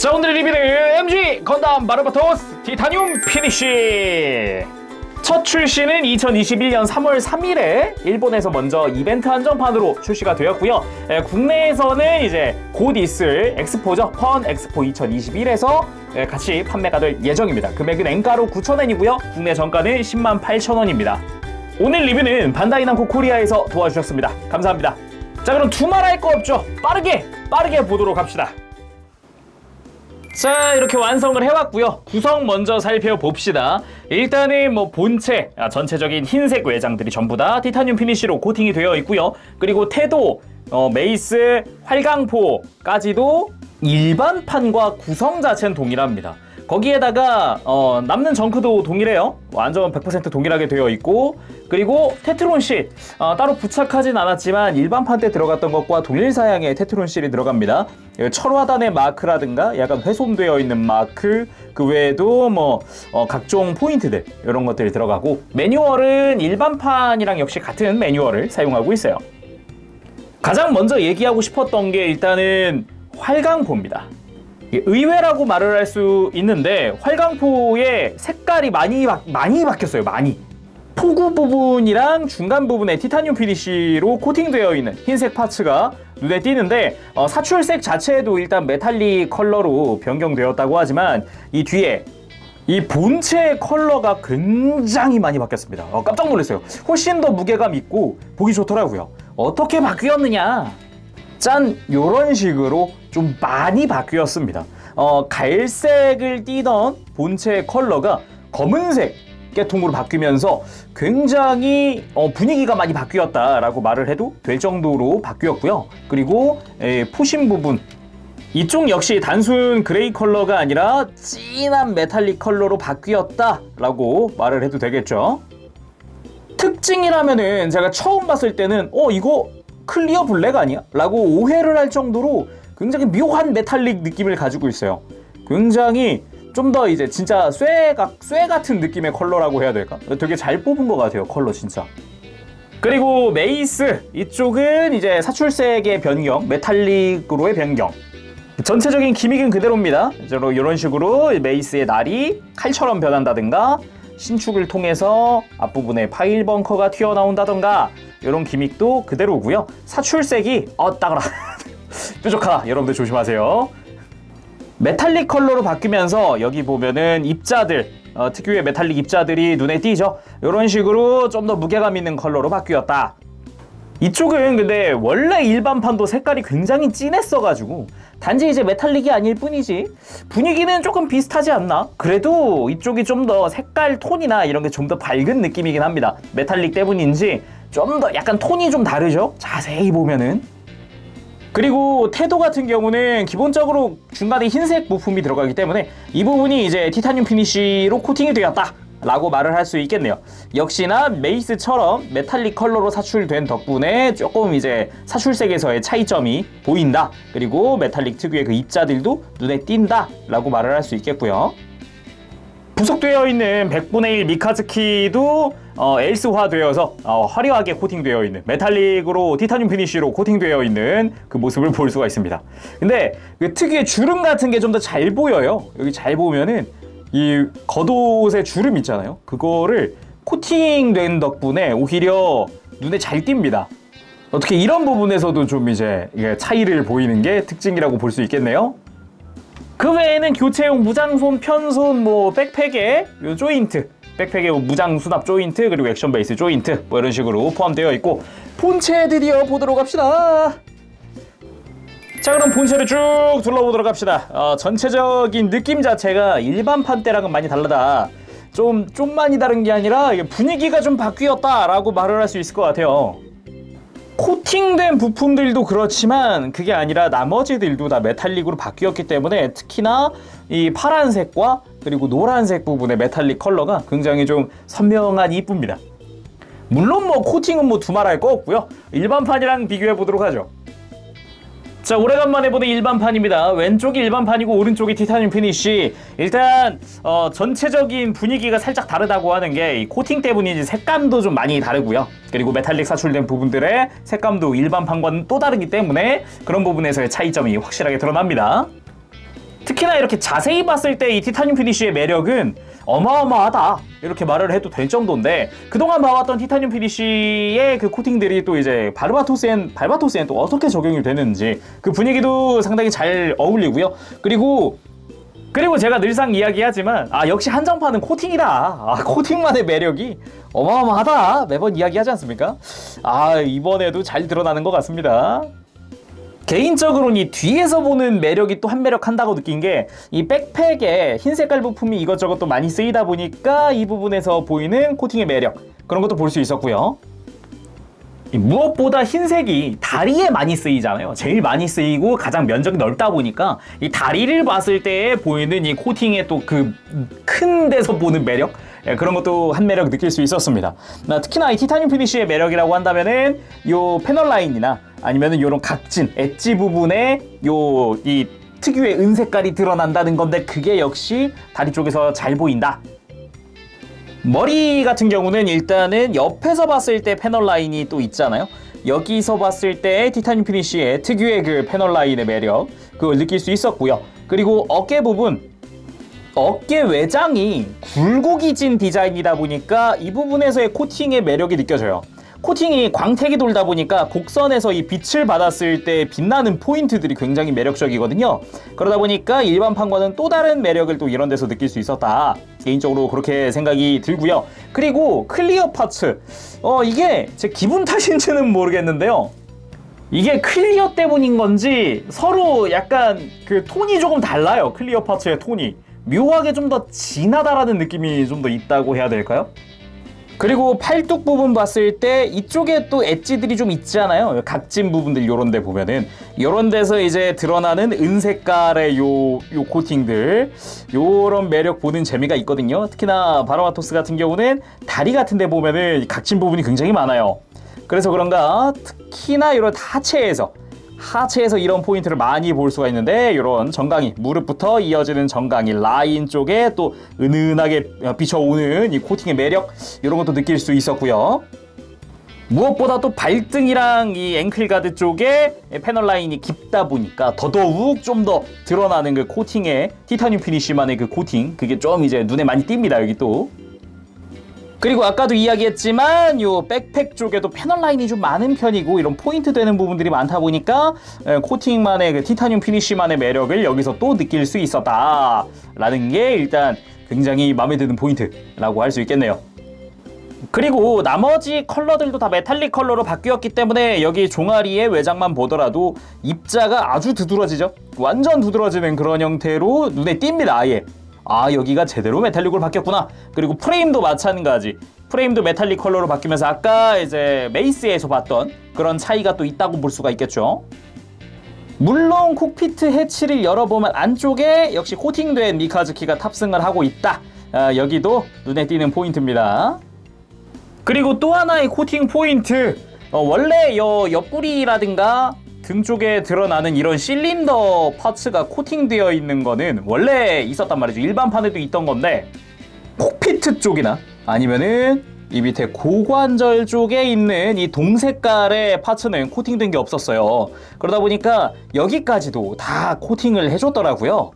자, 오늘 리뷰는 MG 건담 바르바토스 티타늄 피니쉬. 첫 출시는 2021년 3월 3일에 일본에서 먼저 이벤트 한정판으로 출시가 되었고요. 국내에서는 이제 곧 있을 엑스포죠. 펀 엑스포 2021에서 같이 판매가 될 예정입니다. 금액은 엔가로 9,000엔이고요. 국내 정가는 108,000원입니다. 오늘 리뷰는 반다이 남코 코리아에서 도와주셨습니다. 감사합니다. 자, 그럼 두말할 거 없죠. 빠르게 보도록 합시다. 자, 이렇게 완성을 해왔고요. 구성 먼저 살펴봅시다. 일단은 뭐 본체, 전체적인 흰색 외장들이 전부 다 티타늄 피니쉬로 코팅이 되어 있고요. 그리고 태도, 메이스, 활강포까지도 일반판과 구성 자체는 동일합니다. 거기에다가 남는 정크도 동일해요. 완전 100% 동일하게 되어 있고, 그리고 테트론 실 따로 부착하진 않았지만 일반판 때 들어갔던 것과 동일 사양의 테트론 실이 들어갑니다. 철화단의 마크라든가 약간 훼손되어 있는 마크, 그 외에도 뭐 각종 포인트들 이런 것들이 들어가고, 매뉴얼은 일반판이랑 역시 같은 매뉴얼을 사용하고 있어요. 가장 먼저 얘기하고 싶었던 게 일단은 활강포입니다. 의외라고 말을 할 수 있는데 활강포의 색깔이 많이 바뀌었어요. 포구 부분이랑 중간 부분에 티타늄 피니쉬로 코팅되어 있는 흰색 파츠가 눈에 띄는데, 사출색 자체도 일단 메탈릭 컬러로 변경되었다고 하지만 이 뒤에 이 본체 컬러가 굉장히 많이 바뀌었습니다. 깜짝 놀랐어요. 훨씬 더 무게감 있고 보기 좋더라고요. 어떻게 바뀌었느냐? 짠! 요런 식으로 좀 많이 바뀌었습니다. 갈색을 띠던 본체 컬러가 검은색 계통으로 바뀌면서 굉장히 분위기가 많이 바뀌었다라고 말을 해도 될 정도로 바뀌었고요. 그리고 포신 부분, 이쪽 역시 단순 그레이 컬러가 아니라 진한 메탈릭 컬러로 바뀌었다라고 말을 해도 되겠죠. 특징이라면은 제가 처음 봤을 때는 이거 클리어 블랙 아니야? 라고 오해를 할 정도로 굉장히 묘한 메탈릭 느낌을 가지고 있어요. 굉장히 좀 더 이제 진짜 쇠 같은 느낌의 컬러라고 해야 될까? 되게 잘 뽑은 것 같아요, 컬러 진짜. 그리고 메이스, 이쪽은 이제 사출색의 변경, 메탈릭으로의 변경. 전체적인 기믹은 그대로입니다. 이런 식으로 메이스의 날이 칼처럼 변한다든가, 신축을 통해서 앞부분에 파일 벙커가 튀어나온다던가, 이런 기믹도 그대로고요. 사출색이 따가라 뾰족하다. 여러분들 조심하세요. 메탈릭 컬러로 바뀌면서 여기 보면은 입자들, 특유의 메탈릭 입자들이 눈에 띄죠. 이런 식으로 좀 더 무게감 있는 컬러로 바뀌었다. 이쪽은 근데 원래 일반판도 색깔이 굉장히 진했어가지고 단지 이제 메탈릭이 아닐 뿐이지 분위기는 조금 비슷하지 않나? 그래도 이쪽이 좀 더 색깔 톤이나 이런 게 좀 더 밝은 느낌이긴 합니다. 메탈릭 때문인지 좀 더 약간 톤이 좀 다르죠? 자세히 보면은. 그리고 태도 같은 경우는 기본적으로 중간에 흰색 부품이 들어가기 때문에 이 부분이 이제 티타늄 피니쉬로 코팅이 되었다 라고 말을 할 수 있겠네요. 역시나 메이스처럼 메탈릭 컬러로 사출된 덕분에 조금 이제 사출색에서의 차이점이 보인다. 그리고 메탈릭 특유의 그 입자들도 눈에 띈다 라고 말을 할 수 있겠고요. 부속되어 있는 100분의 1 미카즈키도 엘스화되어서 화려하게 코팅되어 있는, 메탈릭으로 티타늄 피니쉬로 코팅되어 있는 그 모습을 볼 수가 있습니다. 근데 그 특유의 주름 같은 게 좀 더 잘 보여요. 여기 잘 보면은 이 겉옷의 주름 있잖아요. 그거를 코팅된 덕분에 오히려 눈에 잘 띕니다. 어떻게 이런 부분에서도 좀 이제 차이를 보이는 게 특징이라고 볼 수 있겠네요. 그 외에는 교체용 무장손, 편손, 백팩에 요 조인트, 백팩에 무장 수납 조인트, 그리고 액션 베이스 조인트 이런 식으로 포함되어 있고, 본체 드디어 보도록 합시다. 자, 그럼 본체를 쭉 둘러보도록 합시다. 전체적인 느낌 자체가 일반판 때랑은 많이 다르다. 좀 많이 다른 게 아니라 분위기가 좀 바뀌었다라고 말을 할 수 있을 것 같아요. 코팅된 부품들도 그렇지만 그게 아니라 나머지들도 다 메탈릭으로 바뀌었기 때문에 특히나 이 파란색과 그리고 노란색 부분의 메탈릭 컬러가 굉장히 좀 선명하니 이쁩니다. 물론 코팅은 두말할 거 없고요. 일반판이랑 비교해 보도록 하죠. 자, 오래간만에 보는 일반판입니다. 왼쪽이 일반판이고 오른쪽이 티타늄 피니쉬. 일단 전체적인 분위기가 살짝 다르다고 하는 게 이 코팅 때문인지 색감도 좀 많이 다르고요. 그리고 메탈릭 사출된 부분들의 색감도 일반판과는 또 다르기 때문에 그런 부분에서의 차이점이 확실하게 드러납니다. 특히나 이렇게 자세히 봤을 때 이 티타늄 피니쉬의 매력은 어마어마하다 이렇게 말을 해도 될 정도인데, 그동안 봐왔던 티타늄 피니쉬의 그 코팅들이 또 이제 발바토스엔 또 어떻게 적용이 되는지 그 분위기도 상당히 잘 어울리고요. 그리고 제가 늘상 이야기하지만 역시 한정판은 코팅이다. 코팅만의 매력이 어마어마하다 매번 이야기하지 않습니까? 이번에도 잘 드러나는 것 같습니다. 개인적으로는 이 뒤에서 보는 매력이 또 한 매력 한다고 느낀 게, 이 백팩에 흰 색깔 부품이 이것저것 또 많이 쓰이다 보니까 이 부분에서 보이는 코팅의 매력, 그런 것도 볼 수 있었고요. 무엇보다 흰색이 다리에 많이 쓰이잖아요. 제일 많이 쓰이고 가장 면적이 넓다 보니까 이 다리를 봤을 때 보이는 이 코팅의 또 그 큰 데서 보는 매력, 그런 것도 한 매력 느낄 수 있었습니다. 특히나 이 티타늄 피니쉬의 매력이라고 한다면은 요 패널 라인이나 아니면은 요런 각진, 엣지 부분에 이 특유의 은색깔이 드러난다는 건데, 그게 역시 다리 쪽에서 잘 보인다. 머리 같은 경우는 일단은 옆에서 봤을 때 패널 라인이 또 있잖아요. 여기서 봤을 때 티타늄 피니쉬의 특유의 그 패널 라인의 매력, 그걸 느낄 수 있었고요. 그리고 어깨 부분, 어깨 외장이 굴곡이 진 디자인이다 보니까 이 부분에서의 코팅의 매력이 느껴져요. 코팅이 광택이 돌다 보니까 곡선에서 이 빛을 받았을 때 빛나는 포인트들이 굉장히 매력적이거든요. 그러다 보니까 일반판과는 또 다른 매력을 또 이런 데서 느낄 수 있었다. 개인적으로 그렇게 생각이 들고요. 그리고 클리어 파츠, 이게 제 기분 탓인지는 모르겠는데요. 이게 클리어 때문인 건지 서로 약간 그 톤이 조금 달라요. 클리어 파츠의 톤이 묘하게 좀 더 진하다라는 느낌이 좀 더 있다고 해야 될까요? 그리고 팔뚝 부분 봤을 때 이쪽에 또 엣지들이 좀 있잖아요. 각진 부분들 요런 데 보면은 요런 데서 이제 드러나는 은색깔의 요 코팅들, 요런 매력 보는 재미가 있거든요. 특히나 바르바토스 같은 경우는 다리 같은 데 보면은 각진 부분이 굉장히 많아요. 그래서 그런가 특히나 이런 하체에서 이런 포인트를 많이 볼 수가 있는데, 이런 정강이, 무릎부터 이어지는 정강이 라인 쪽에 또 은은하게 비춰오는 이 코팅의 매력, 이런 것도 느낄 수 있었고요. 무엇보다 또 발등이랑 이 앵클가드 쪽에 패널 라인이 깊다 보니까 더더욱 좀 더 드러나는 그 코팅의 티타늄 피니쉬만의 그 코팅, 그게 좀 이제 눈에 많이 띕니다. 여기 또. 그리고 아까도 이야기했지만 요 백팩 쪽에도 패널 라인이 좀 많은 편이고 이런 포인트 되는 부분들이 많다 보니까 코팅만의 그 티타늄 피니쉬만의 매력을 여기서 또 느낄 수 있었다라는 게 일단 굉장히 마음에 드는 포인트라고 할 수 있겠네요. 그리고 나머지 컬러들도 다 메탈릭 컬러로 바뀌었기 때문에 여기 종아리의 외장만 보더라도 입자가 아주 두드러지죠. 완전 두드러지는 그런 형태로 눈에 띕니다. 아예. 여기가 제대로 메탈릭으로 바뀌었구나. 그리고 프레임도 마찬가지. 프레임도 메탈릭 컬러로 바뀌면서 아까 이제 메이스에서 봤던 그런 차이가 또 있다고 볼 수가 있겠죠. 물론 콕피트 해치를 열어보면 안쪽에 역시 코팅된 미카즈키가 탑승을 하고 있다. 여기도 눈에 띄는 포인트입니다. 그리고 또 하나의 코팅 포인트, 원래 옆구리라든가 등 쪽에 드러나는 이런 실린더 파츠가 코팅되어 있는 거는 원래 있었단 말이죠. 일반판에도 있던 건데, 콕피트 쪽이나 아니면은 이 밑에 고관절 쪽에 있는 이 동색깔의 파츠는 코팅된 게 없었어요. 그러다 보니까 여기까지도 다 코팅을 해줬더라고요.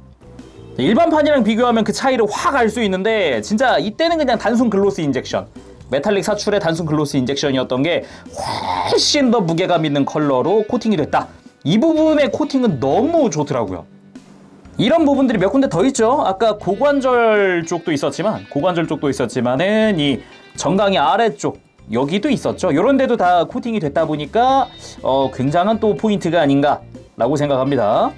일반판이랑 비교하면 그 차이를 확 알 수 있는데, 진짜 이때는 그냥 단순 글로스 인젝션, 메탈릭 사출의 단순 글로스 인젝션이었던 게 훨씬 더 무게감 있는 컬러로 코팅이 됐다. 이 부분의 코팅은 너무 좋더라고요. 이런 부분들이 몇 군데 더 있죠. 아까 고관절 쪽도 있었지만은 이 정강이 아래쪽 여기도 있었죠. 이런 데도 다 코팅이 됐다 보니까 굉장한 또 포인트가 아닌가라고 생각합니다.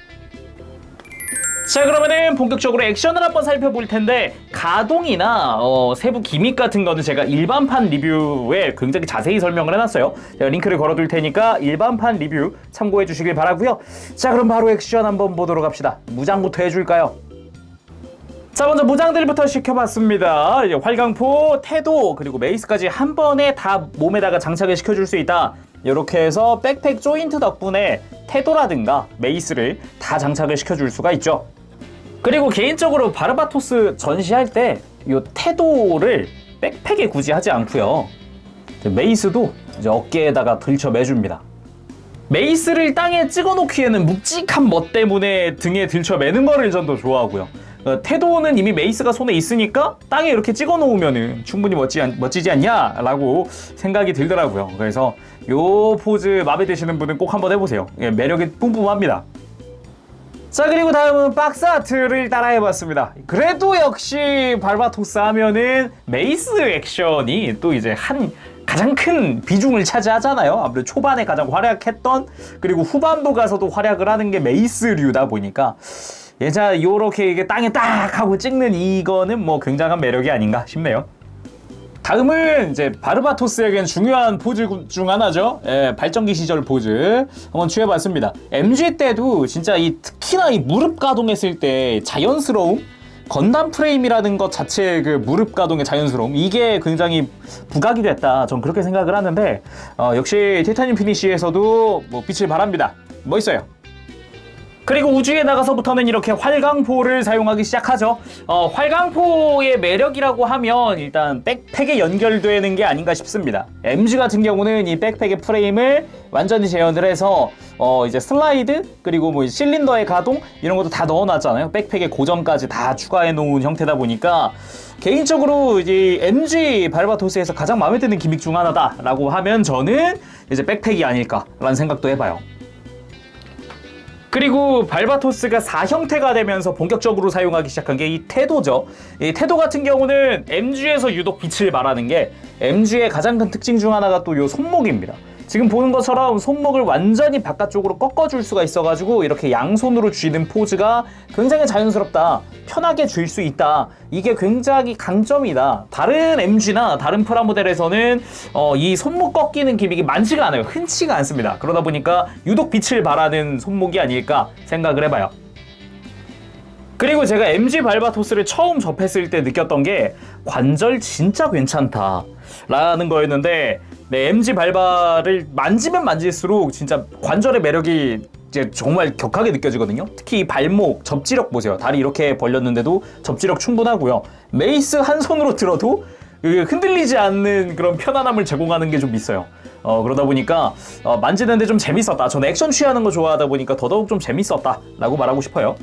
자, 그러면은 본격적으로 액션을 한번 살펴볼 텐데, 가동이나 세부 기믹 같은 거는 제가 일반판 리뷰에 굉장히 자세히 설명을 해놨어요. 제가 링크를 걸어둘 테니까 일반판 리뷰 참고해 주시길 바라고요. 자, 그럼 바로 액션 한번 보도록 합시다. 무장부터 해줄까요? 자, 먼저 무장들부터 시켜봤습니다. 이제 활강포, 태도, 그리고 메이스까지 한 번에 다 몸에다가 장착을 시켜줄 수 있다. 이렇게 해서 백팩 조인트 덕분에 태도라든가 메이스를 다 장착을 시켜줄 수가 있죠. 그리고 개인적으로 바르바토스 전시할 때 이 태도를 백팩에 굳이 하지 않고요, 메이스도 이제 어깨에다가 들쳐 매줍니다. 메이스를 땅에 찍어놓기에는 묵직한 멋 때문에 등에 들쳐매는 거를 전 더 좋아하고요. 태도는 이미 메이스가 손에 있으니까 땅에 이렇게 찍어놓으면은 충분히 멋지지 않냐라고 생각이 들더라고요. 그래서 요 포즈 마음에 드시는 분은 꼭 한번 해보세요. 예, 매력이 뿜뿜합니다. 자, 그리고 다음은 박스 아트를 따라해봤습니다. 그래도 역시 발바토스 하면은 메이스 액션이 또 이제 가장 큰 비중을 차지하잖아요. 아무래도 초반에 가장 활약했던, 그리고 후반부 가서도 활약을 하는 게 메이스류다 보니까 자, 요렇게 이게 땅에 딱 하고 찍는 이거는 뭐 굉장한 매력이 아닌가 싶네요. 다음은 이제 바르바토스에겐 중요한 포즈 중 하나죠. 예, 발전기 시절 포즈 한번 취해봤습니다. MG 때도 진짜 특히나 이 무릎 가동했을 때 자연스러움, 건담 프레임이라는 것 자체의 그 무릎 가동의 자연스러움, 이게 굉장히 부각이 됐다. 전 그렇게 생각을 하는데 역시 티타늄 피니쉬에서도 뭐 빛을 발합니다. 멋있어요. 그리고 우주에 나가서부터는 이렇게 활강포를 사용하기 시작하죠. 활강포의 매력이라고 하면 일단 백팩에 연결되는 게 아닌가 싶습니다. MG 같은 경우는 이 백팩의 프레임을 완전히 재현을 해서 이제 슬라이드, 그리고 뭐 실린더의 가동 이런 것도 다 넣어놨잖아요. 백팩의 고정까지 다 추가해 놓은 형태다 보니까 개인적으로 이제 MG 발바토스에서 가장 마음에 드는 기믹 중 하나다라고 하면 저는 이제 백팩이 아닐까라는 생각도 해봐요. 그리고 발바토스가 4형태가 되면서 본격적으로 사용하기 시작한 게 이 태도죠. 이 태도 같은 경우는 MG에서 유독 빛을 발하는 게, MG의 가장 큰 특징 중 하나가 또 요 손목입니다. 지금 보는 것처럼 손목을 완전히 바깥쪽으로 꺾어줄 수가 있어가지고 이렇게 양손으로 쥐는 포즈가 굉장히 자연스럽다, 편하게 쥘 수 있다, 이게 굉장히 강점이다. 다른 MG나 다른 프라모델에서는 이 손목 꺾이는 기믹이 많지가 않아요. 흔치가 않습니다. 그러다 보니까 유독 빛을 발하는 손목이 아닐까 생각을 해봐요. 그리고 제가 MG 발바토스를 처음 접했을 때 느꼈던 게 관절 진짜 괜찮다 라는 거였는데, 네, MG 발바를 만지면 만질수록 진짜 관절의 매력이 이제 정말 격하게 느껴지거든요. 특히 이 발목, 접지력 보세요. 다리 이렇게 벌렸는데도 접지력 충분하고요. 메이스 한 손으로 들어도 흔들리지 않는 그런 편안함을 제공하는 게 좀 있어요. 그러다 보니까 만지는데 좀 재밌었다. 저는 액션 취하는 거 좋아하다 보니까 더더욱 좀 재밌었다 라고 말하고 싶어요.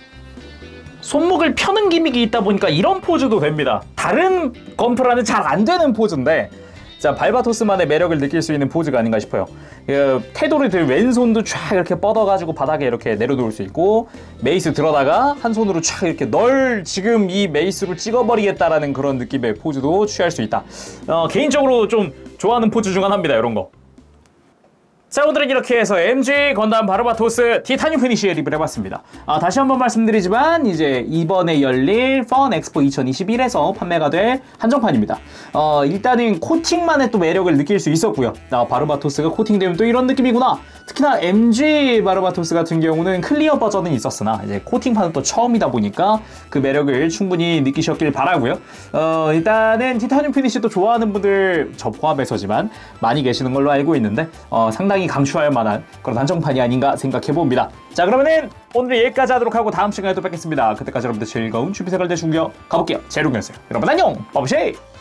손목을 펴는 기믹이 있다 보니까 이런 포즈도 됩니다. 다른 건프라는 잘 안 되는 포즈인데, 자, 발바토스만의 매력을 느낄 수 있는 포즈가 아닌가 싶어요. 태도를 들 왼손도 쫙 이렇게 뻗어가지고 바닥에 이렇게 내려놓을 수 있고, 메이스 들어다가 한 손으로 쫙 이렇게 널 지금 이 메이스로 찍어버리겠다라는 그런 느낌의 포즈도 취할 수 있다. 개인적으로 좀 좋아하는 포즈 중 하나입니다, 이런 거. 자, 오늘은 이렇게 해서 MG 건담 바르바토스 티타늄 피니쉬 리뷰를 해봤습니다. 다시 한번 말씀드리지만 이제 이번에 열릴 펀 엑스포 2021에서 판매가 될 한정판입니다. 일단은 코팅만의 또 매력을 느낄 수 있었고요. 바르바토스가 코팅되면 또 이런 느낌이구나. 특히나 MG 바르바토스 같은 경우는 클리어 버전은 있었으나 이제 코팅판은 또 처음이다 보니까 그 매력을 충분히 느끼셨길 바라고요. 일단은 티타늄 피니쉬도 좋아하는 분들 저 포함해서지만 많이 계시는 걸로 알고 있는데 상당히 강추할 만한 그런 한정판이 아닌가 생각해봅니다. 자, 그러면은 오늘 여기까지 하도록 하고 다음 시간에 또 뵙겠습니다. 그때까지 여러분들 즐거운 취미생활 되시고요. 가볼게요. 제롱이었어요. 여러분 안녕! 버브쉐이!